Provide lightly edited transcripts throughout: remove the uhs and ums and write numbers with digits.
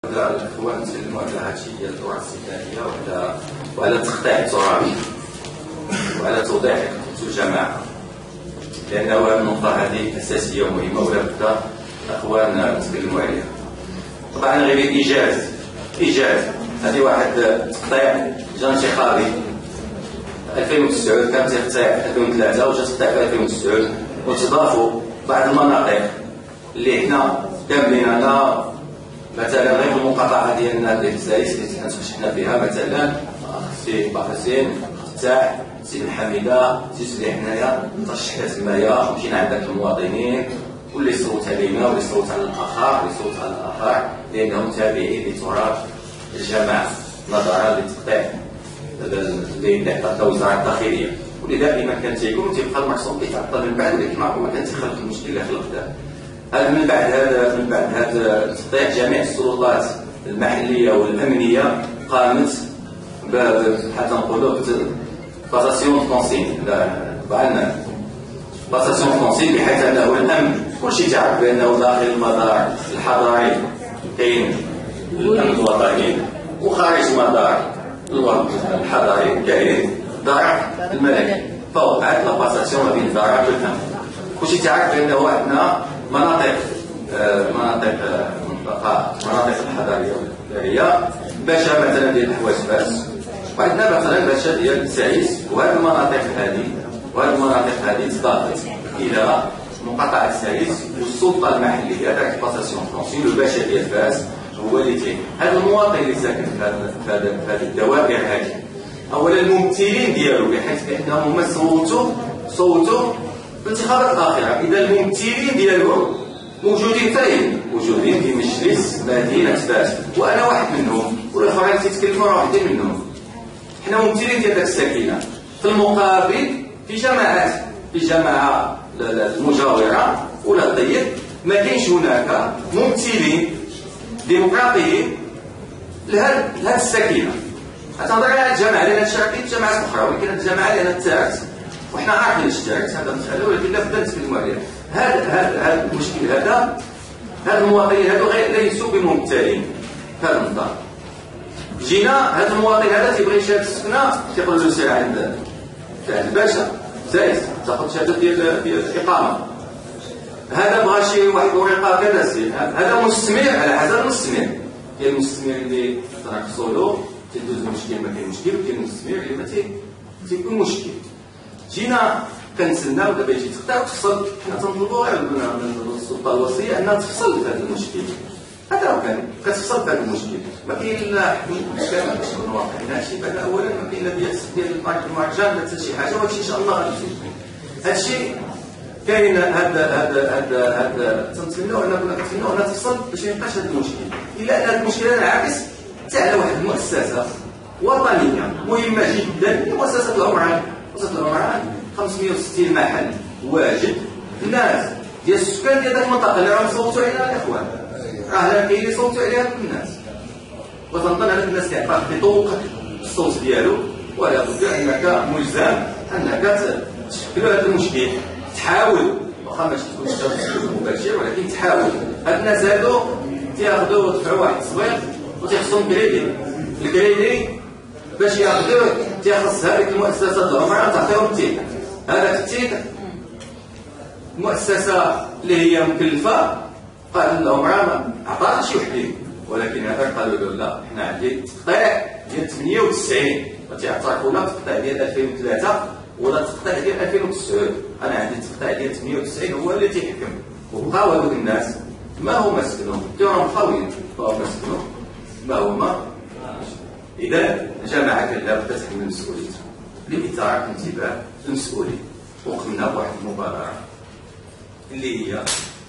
الاخوان تكلموا على هادشي ديال الدورة الاستثنائية وعلى تقطيع الترابي وعلى توضيح حقيقة الجماعة، لأنه النقطة هذه أساسية ومهمة ولا بد الأخوان تكلموا عليها. طبعا غير إيجاز هذه واحد تقطيع جا انتخابي 2009 كان تقطيع 2003 وجا تقطيع في 2009 وتضافوا بعض المناطق اللي حنا كاملين أنا مثلا غير المقاطعة ديالنا ديال السايس اللي تنشحنا فيها مثلا سي بحسين فتاح سي الحميدة سي سيدي حنايا ترشحنا تمايا مشينا عند المواطنين واللي صوت علينا واللي صوت على الآخر واللي صوت على الآخر لأنهم تابعين لتراث الجماعة نظرا لتقطيع اللي عطاتها وزارة الداخلية، واللي دائما كان تيكون تيبقى المعصوم كيتعطل من بعد ولكن عمره ما كان تيخلق المشكل اللي خلق هذا. من بعد هذا التقطيع جميع السلطات المحلية والأمنية قامت حتى نقولوا باساسيون كونسين باساسيون كونسين بحيث أنه الأمن كلشي تعرف بأنه داخل المدار الحضاري كاين الأمن الوطني وخارج المدار الحضاري كاين دار الملكي، فوقعت لا باساسيون ما بين الدار والأمن. كلشي تعرف بأنه عندنا مناطق الحضارية والإدارية باشا مثلا ديال الحواس فاس، وعندنا مثلا باشا ديال سعيس، وهذه المناطق هذه تضافت إلى مقاطعة سعيس والسلطة المحلية ذاك باساسيون فرونسي الباشا ديال فاس هو اللي كاين. هذا المواطن اللي ساكن في هذه الدوائر هذه أولا الممثلين ديالو بحيث بأنهم هما صوتوا في الانتخابات الأخيرة، إذا الممثلين ديالهم موجودين فين؟ موجودين في مجلس مدينة فاس، وأنا واحد منهم والآخرين تيتكلموا راه وحدين منهم. حنا ممثلين ديال داك الساكنة. في المقابل في جماعة المجاورة ولا الضيق ما كاينش هناك ممثلين ديمقراطيين لهاد الساكنة. تنهضر على الجماعة لأن تشاركت جماعات أخرى، ولكن الجماعة لأن تاعت وحنا عارفين الاشتراك هذا مسألة، ولكن لابد نتكلموا عليها. هذا المشكل هذا المواطنين هذو ليسوا بممثلين في هذا النظام. جينا هذا المواطن هذا تيبغي شهادة السكنة تيقول له سير عند الباشا سايس تاخذ شهادة ديال الإقامة. هذا بغى شي واحد ورقة كذا سير، هذا مستثمر على حسب المستثمر. كاين المستثمر اللي تنقصوا له تدوز مشكل ما كاين مشكل، وكاين المستثمر اللي ما تيكون مشكل. جينا كنتسناو دابا يجي تقطع وتفصل، حنا تنطلبوا من السلطه الوصيه انها تفصل في هذا المشكل. هذا هو كان كتفصل في هذا المشكل، ما كاين لا حكم كامل باش نكونوا واقعين. هادشي بعد اولا ما كاين لا ديال المهرجان لا حتى شي حاجه، وهادشي ان شاء الله غادي يزيد. هادشي كاين هذا تنتمناو انها تفصل باش ما يبقاش هذا المشكل. الا ان هذا المشكل انعكس حتى على واحد المؤسسه وطنيه مهمه جدا، مؤسسه العمران. مؤسسه العمران 560 محل واجد، الناس ديال السكان ديال ذاك المنطقه اللي راهم يصوتوا عليها الاخوان راه لا كاين اللي يصوتوا عليها الناس، وتنظن هذا الناس كيعطيك بطوق الصوت ديالو، ولا بد انك ملزم انك تشكل هذا المشكل، تحاول واخا ماشي تكون بشكل مباشر ولكن تحاول. هاد الناس هادو تياخذوا دفعوا واحد الصوير وتيخصهم الكريدي باش ياخذوه، تيخص هذيك المؤسسات العمران تعطيهم التيك. هذاك التيك المؤسسه اللي هي مكلفه قال العمران ما عطاش شي وحدين، ولكن هذا قالوا له لا حنا عندي تقطيع ديال 98 ما تيعطاك ولا تقطيع ديال 2003 ولا تقطيع ديال 2009. انا عندي تقطيع ديال 98 هو اللي تيحكم. وبقاو هذوك الناس ما هما سكنوا راهم خاويين، فهما سكنوا ما هما. إذا جماعة لابد تحمل مسؤوليتها لإثارة انتباه المسؤولين، وقمنا بواحد المبادرة اللي هي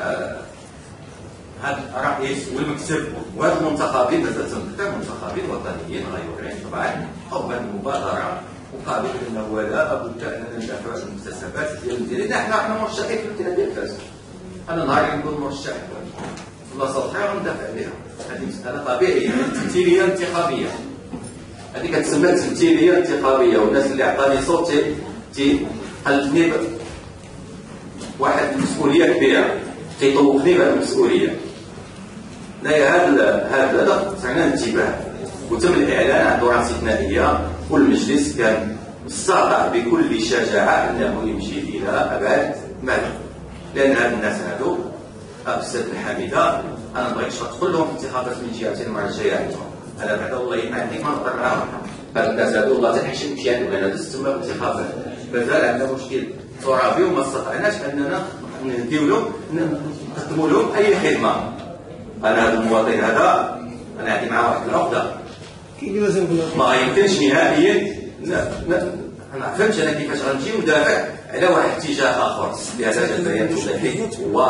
هذا الرئيس والمكتب وهذا المنتخبين مازال تنذكر منتخبين وطنيين غيورين طبعا قبل المبادرة، مقابل أنه لا بد أننا ندافعوا عن المكتسبات ديالنا. حنا مرشحين في الامتحان ديال فاس، أنا نهار نكون مرشح في بلاصة أخرى وندافع بها. هذه مسألة طبيعية، تمثيلية انتخابية، هذه كتسمى تمثيليه انتخابيه. والناس اللي عطاني صوت تيقلبني واحد المسؤوليه كبيره، تيطوقني بهذه المسؤوليه. هذا صرنا انتباه وتم الاعلان عن دورة استثنائيه والمجلس كان استطاع بكل شجاعه انه يمشي الى ابعد مدى، لان هاد الناس هادو استاذ الحميده انا بغيت تدخل لهم في انتخابات من جهتين المره الجايه عندهم. انا بعدا والله ما عندي ما نهضر معاهم، هاد الناس هادو والله تنحشم مشي عندهم لان دزت تما في الانتخابات مازال عندنا مشكل ترابي وما استطعناش اننا نديو لهم نقدموا لهم اي خدمه. انا هذا المواطن هذا انا عندي معاه واحد العقده ما يمكنش نهائيا انا فهمتش انا كيفاش غنمشي وندافع على واحد اتجاه اخر. السياسه الجزائريه توضحي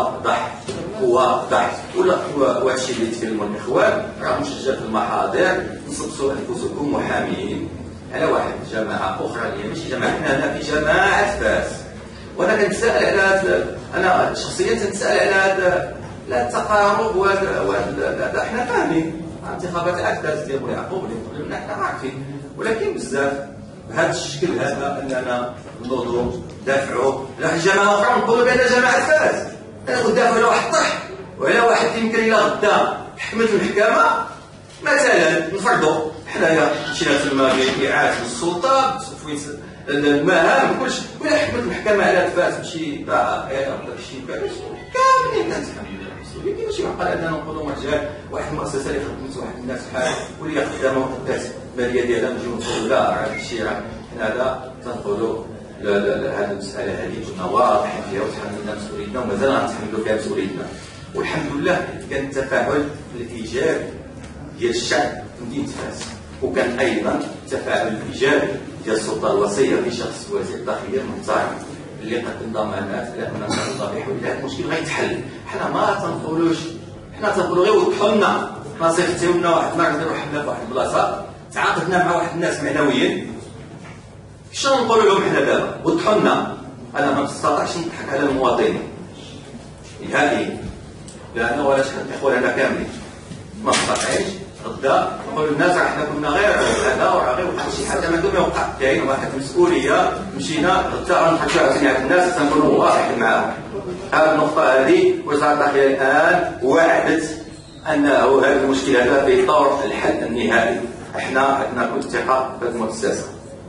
واضح وهذا الشيء اللي يتكلموا الاخوان راه مسجل في المحاضر. نصبصوا انفسكم محامين على واحد الجماعه اخرى اللي ماشي جماعتنا هنا في جماعه فاس. وانا كنتسائل على هذا، انا شخصيا كنتسائل على هذا التقارب وهذا حنا فاهمين انتخابات العكاز ديال بو يعقوب اللي قبل منا حنا عارفين، ولكن بزاف بهذا الشكل هذا اننا نوضوا ندافعوا على جماعه اخرى ونقولوا بان جماعه فاس ندافعوا على واحد الطرح وعلى واحد يمكن الى غدا حكمت المحكمه مثلا نفرضوا حنايا مشينا تما باعاده السلطه بتفويت المهام كلشي ولا حكمت المحكمه على فاس ماشي داك الشيء كاملين كنتحملوا المسؤوليه. ماشي معقل اننا نقولوا رجال واحد المؤسسه اللي خدمت واحد الناس بحال واللي خدامه وقدات الماليه ديالها نجيو نقولوا لا راه هذا الشيء راه حنا هذا تنقولوا هذه المساله هذه كنا واضحين فيها وتحملنا مسؤوليتنا ومازال غنتحملوا فيها مسؤوليتنا. والحمد لله كان التفاعل الايجابي ديال الشعب في مدينه فاس، وكان ايضا التفاعل الايجابي ديال السلطه الوصيه في شخص وزير الداخليه المحترم اللي قدم ضمانات على ان الصالح ولا المشكل غيتحل. حنا ما تنقولوش، حنا تنقولوا غير وضحوا لنا نصيحتوا لنا واحد النهار نديروا حنا في واحد البلاصه تعاقدنا مع واحد الناس معنويين شنو نقولوا لهم حنا دابا؟ وضحوا لنا. انا ما نستطيعش نضحك على المواطنين نهائيا لانه ولا شحال اخواننا كاملين ما نستطيعش غدا نقول للناس راه حنا كنا غير هذا وراه غير وقع شي حاجه ما يوقع. كاين واحد المسؤوليه مشينا غدا غنحكيو على الناس تنكونوا واضحين معاهم. هذه النقطه هذه وزاره الداخليه الان وعدت انه هذا المشكل هذا في طور الحل النهائي. احنا عندنا كل الثقه في هذه المؤسسه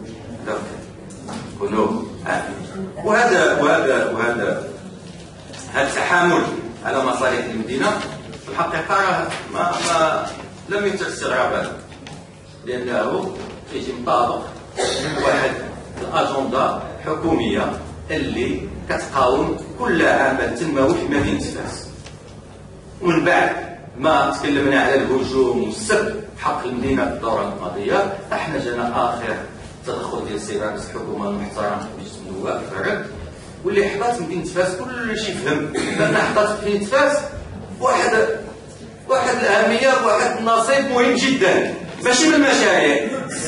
كونوا وهذا التحامل على مصالح المدينه في الحقيقه راه ما لم يترك استغرابا، لانه يجي مطابق واحد الاجنده حكوميه اللي كتقاوم كل عمل تنموي في مدينه فاس. ومن بعد ما تكلمنا على الهجوم والسب حق المدينه في الدوره الماضيه، احنا جانا اخر تدخل ديال السيد رئيس الحكومه المحترم مجلس النواب فرد واللي حطات مدينه فاس كل شيء فهم لان حطات مدينه فاس واحد الاهميه واحد النصيب مهم جدا، ماشي بالمشاريع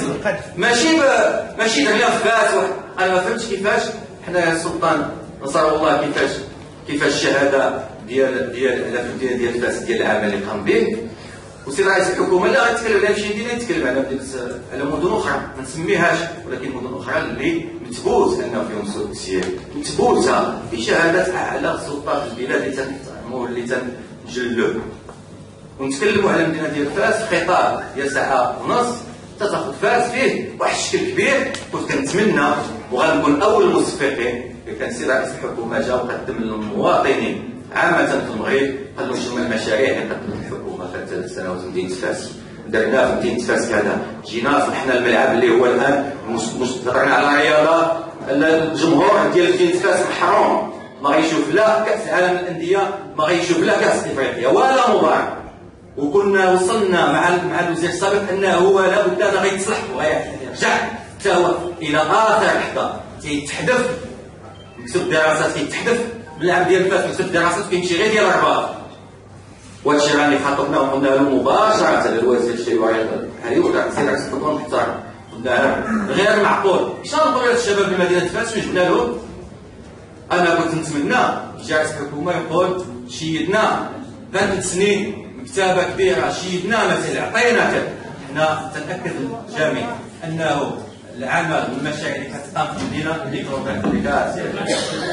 ماشي درنا فاس. انا ما فهمتش كيفاش حنا السلطان نصر الله كيفاش الشهاده ديال فاس ديال العمل اللي قام به، وسي رئيس الحكومه لا غيتكلم على شي مدينه يتكلم على مدن اخرى ما نسميهاش، ولكن مدن اخرى اللي مثبوت انه فيهم سوء سير مثبوته بشهادات اعلى سلطات البلاد اللي تنحترموا اللي تنجلوه. ونتكلموا على المدينه ديال فاس في خطاب ديال ساعه ونص تاخذ فاس فيه واحد الشكل كبير. كنت كنتمنى وغنكون اول المصفقين اذا كان سي رئيس الحكومه جا وقدم للمواطنين عامه في المغرب قال لهم شنو المشاريع اللي قدمت الحكومه في 3 سنوات في مدينه فاس درنا في مدينه فاس كذا. جينا فتحنا الملعب اللي هو الان هضرنا على الرياضه. الجمهور ديال مدينه فاس محروم ما غيشوف لا كاس العالم للانديه ما غيشوف لا كاس افريقيا ولا مباراه. وكنا وصلنا مع الوزير السابق انه هو لابد انه غيتصلح وغيرجع حتى هو الى اخر لحظه تيتحدث مكتوب دراسات كيتحدث بالعام ديال فاس مكتوب دراسات كيمشي غير ديال الرباط. وهادشي راني خاطبنا وقلنا له مباشره للوزير الشيوعي هذه وزاره رئيس الحكومه محترم قلنا غير معقول. شنو نقولوا للشباب بمدينه فاس شنو جبنا لهم؟ انا كنت نتمنى يجي رئيس الحكومه يقول شيدنا 3 سنين مكتبه كبيره شيدنا مثلا عطينا حنا تنأكد للجميع انه العمل والمشاريع اللي كتقام في المدينه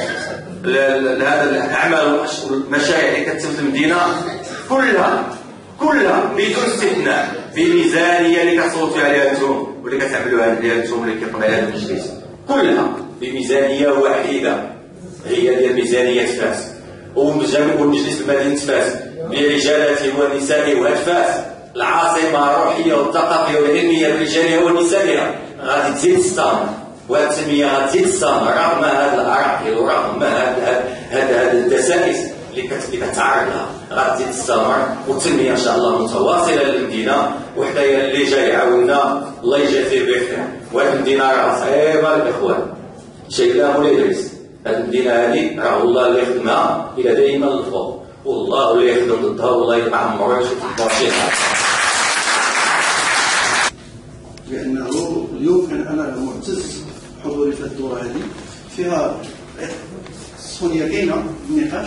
هذا العمل والمشاريع اللي كتتم في المدينه كلها كلها بدون استثناء بميزانيه اللي كتصوتوا عليها انتم واللي كتعملوها انتم واللي كيقوم عليها المجلس، كلها بميزانيه واحده هي ديال ميزانيه فاس. والمجلس المدني فاس برجالته ونسائه وهاد فاس العاصمه الروحيه والثقافيه والعلميه برجالها ونسائها غادي تزيد تستمر، وهاد التنميه غتزيد تستمر رغم هاد العراقيل ورغم هاد الدسائس اللي كتعرض لها غتزيد تستمر، والتنميه ان شاء الله متواصله للمدينه. وحدايا اللي جاي يعاوننا الله يجازيه بخير. وهاد المدينه راه صعيبه الاخوان، شي لا مولاي ادريس، هاد المدينه هادي راه الله اللي يخدمها الى دائما للفوق، والله اللي يخدم ضدها والله ما عمرو يشوف البرشيطه. لأنه اليوم كان أنا معتز حضوري في الدورة هذه، فيها سونيا كاينة النقاش،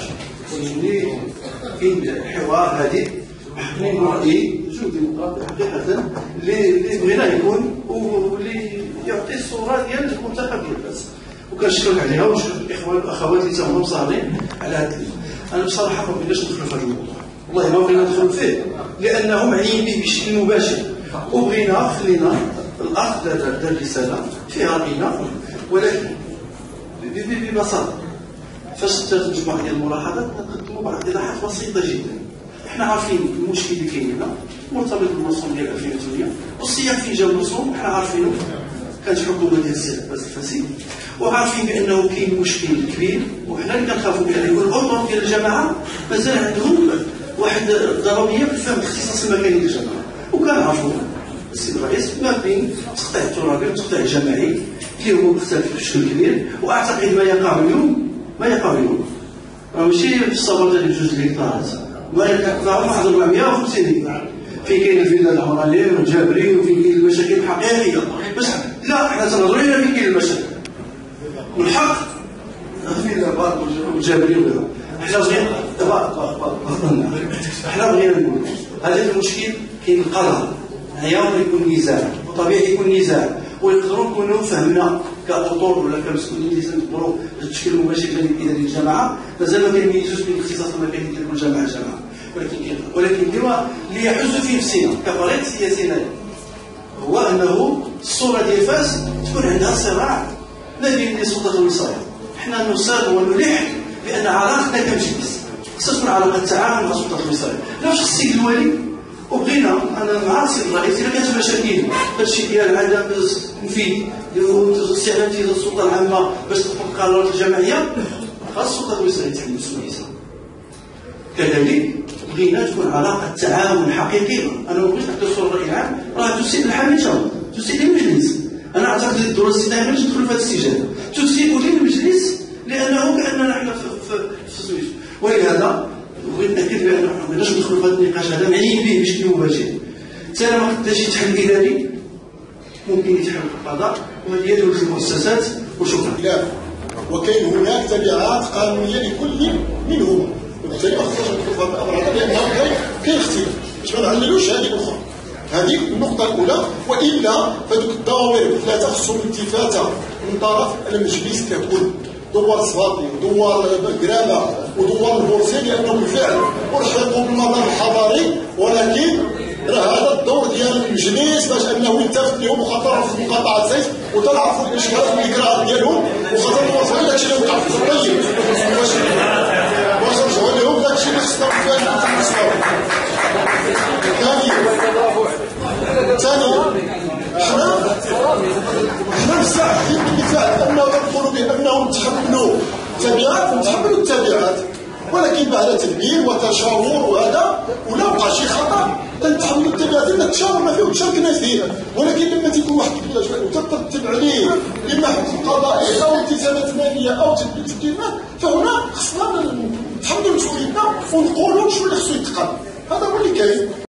كاين حوار هادئ محكوم برأيي جو ديمقراطي حقيقة اللي بغينا يكون واللي يعطي الصورة ديال المنتخب ديال فاس، وكنشكرك عليها ونشكر الإخوان والأخوات اللي تاهما مصارين على هذا. أنا بصراحة ما بغيناش ندخلوا في هذا الموضوع، والله ما بغينا ندخلوا فيه لأنه معنيين به بشكل مباشر، وبغينا خلينا الأخ دار الرسالة فيها رأينا، ولكن ببساطة فاش تجمع ديال الملاحظات نقدموا بعض الإيضاحات بسيطة جدا. احنا عارفين المشكل اللي كاين هنا مرتبط بالرسوم ديال 2008 والسياق فين جاو الرسوم احنا عارفينه، كانت حكومة ديال السي عباس الفاسي، وعارفين بأنه كاين مشكل كبير وحنا اللي كنخافوا به يكون الأطر ديال الجماعة مازال عندهم واحد الضرورية في فهم الاختصاص المكاني ديال الجماعة، وكنعرفوا السيد الرئيس ما بين تقطيع الترابي والتقطيع الجماعي اللي هو مختلف بشكل كبير. واعتقد ما يقع اليوم راه ماشي في الصبر ديال جوج الهكتارات، ما يقع واحد 450 هكتار فين كاين الفيلا العمراني والجابري وفين كاين المشاكل الحقيقيه. بس لا، حنا تنهضروا على فين كاين المشاكل والحق الفيلا بارك والجابري وغيرها. حنا بغينا نقول هذا المشكل كاين القرار هيا يكون نزاع، وطبيعي يكون نزاع، ويقدروا نكونوا فهمنا كأطر ولا كمسؤولين اللي نقدروا التشكيل المباشر ديال الجماعه مازال ما كيميزوش بين الاختصاص المكاني ديال كل جماعه ولكن اللي يحز في نفسنا كفريق سياسي هو انه الصوره ديال فاس تكون عندها صراع ما بين السلطات الوصايه. حنا نصر ونلح بان علاقتنا كمجلس خصها تكون علاقه تعاون مع السلطات الوصايه، نفس السيد الوالي. وبغينا انا مع السيد الرئيس الا كانت مشاكل هادشي ديال عدم مفيد استعمال السلطه العامه باش تطبق القرارات الجماعيه، خاص السلطه الوصايه تحمل مسؤوليتها. كذلك بغينا تكون علاقه تعاون حقيقيه. انا ما بغيتش نحط الصوره الراي العام راه تسيء الحال ان شاء الله، تسيء للمجلس. انا اعتقد الدوره السياسيه ماشي تدخل في هذا السجال، تسيء للمجلس لانه كاننا حنا في السويس. ولهذا بغيت ناكد بان ما بغيناش ندخلوا في هذا النقاش هذا معنيين به بشكل مباشر. حتى ما قداش يتحل اداري ممكن يتحل في القضاء وهذه يد المؤسسات. وشكرا. وكاين هناك تبعات قانونيه لكل منهما، وبالتالي ما خصناش ندخلوا في هذا الامر هذا لانه كاين اختلاف باش ما نعللوش هذه الاخرى. هذه النقطه الاولى، والا فدوك الدواوير ثلاثه خصهم التفاته من طرف المجلس ككل، دوار صفاطي ودوار كرامه ودوار البورصي، لانه بالفعل ارحقوا بالمظهر الحضاري، ولكن راه هذا الدور ديال المجلس باش انه يلتفت لهم وخاطر في مقاطعه زيت وتنعرفوا الاشكالات والاكراهات ديالهم وخاطر توصلوا داكشي اللي وقع في الطيب واش نرجعوا لهم داكشي اللي خصنا ثانيا حنا مستعدين بالفعل انه نقولوا بانهم تحملوا التبعات ولكن بعد تدبير وتشاور وهذا ولا وقع شي خطا تنتحملوا التبعات لان التشاور ما فيه وتشاركنا فيه. ولكن لما تيكون واحد وترتب عليه اما حكم قضائي او التزامات ماليه او تدبيرات، فهنا خصنا نتحملوا مسؤوليتنا ونقولوا شنو اللي خصو يتقام. هذا هو اللي كاين.